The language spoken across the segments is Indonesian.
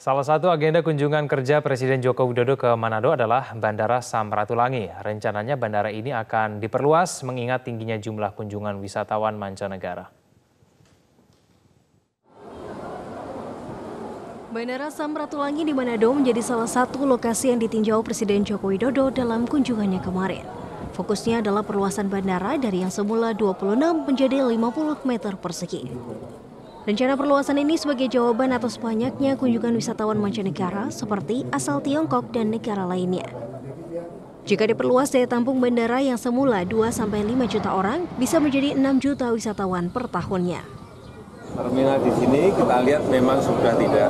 Salah satu agenda kunjungan kerja Presiden Joko Widodo ke Manado adalah Bandara Samratulangi. Rencananya bandara ini akan diperluas mengingat tingginya jumlah kunjungan wisatawan mancanegara. Bandara Samratulangi di Manado menjadi salah satu lokasi yang ditinjau Presiden Joko Widodo dalam kunjungannya kemarin. Fokusnya adalah perluasan bandara dari yang semula 26 menjadi 50 meter persegi. Rencana perluasan ini sebagai jawaban atas banyaknya kunjungan wisatawan mancanegara seperti asal Tiongkok dan negara lainnya. Jika diperluas daya tampung bandara yang semula 2-5 juta orang bisa menjadi 6 juta wisatawan per tahunnya. Terminal di sini kita lihat memang sudah tidak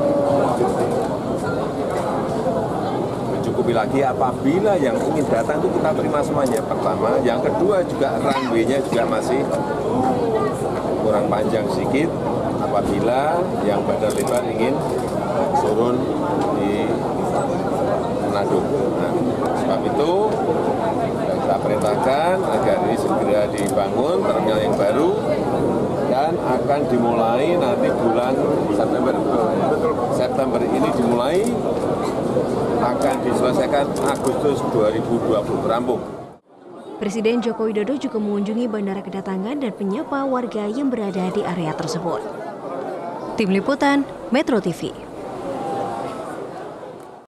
mencukupi lagi apabila yang ingin datang itu kita terima semuanya. Pertama, yang kedua juga runway-nya juga masih kurang panjang sedikit apabila yang badan lebar ingin turun di Manado. Nah, sebab itu kita perintahkan agar ini segera dibangun terminal yang baru dan akan dimulai nanti bulan September ini dimulai akan diselesaikan Agustus 2020 rampung. Presiden Joko Widodo juga mengunjungi bandara kedatangan dan menyapa warga yang berada di area tersebut. Tim Liputan Metro TV.